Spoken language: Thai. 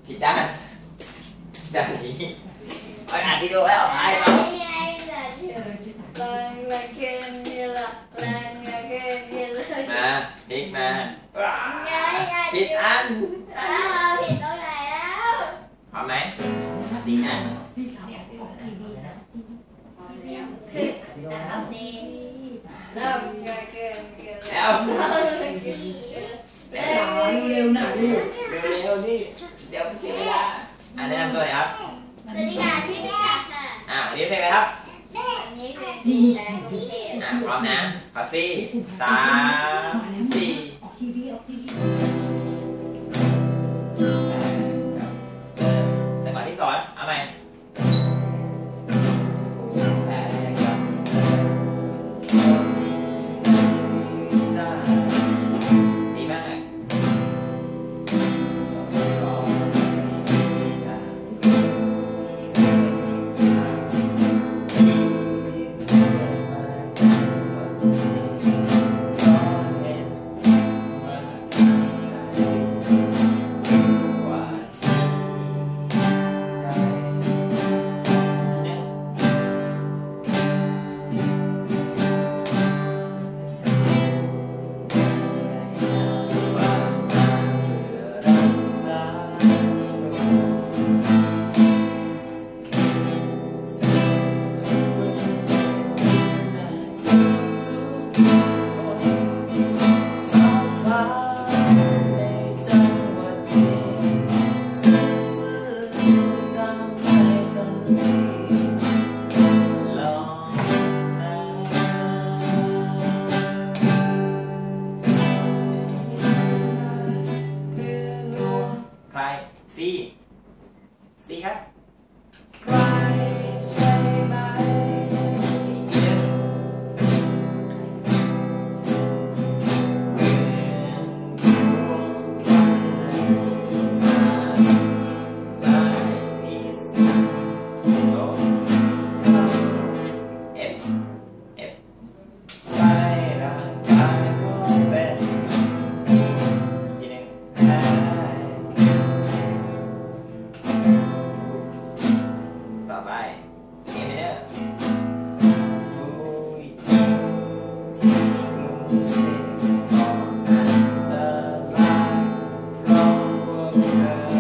ผิดด้านนี้อ่านวิดีโอแล้วไอ้เราพลิกมาผิดอันผิดตรงไหนแล้วพร้อมไหมสีนะแล้วสีแล้วเร็วๆนะลูกเร็วๆนี่เดี๋ยวเสียเวลาแนะนำตัวหน่อยครับสวัสดีค่ะชื่อนิชาค่ะวันนี้เพลงอะไรครับอันนี้เป็นแรงกรุงเทพพร้อมนะขอซี่3 4จังหวะที่สอนเอาใหม่ดีมากใครซีครับใครใช่ไหมอีกทีนึงต่อไปเอเมเนอร์เ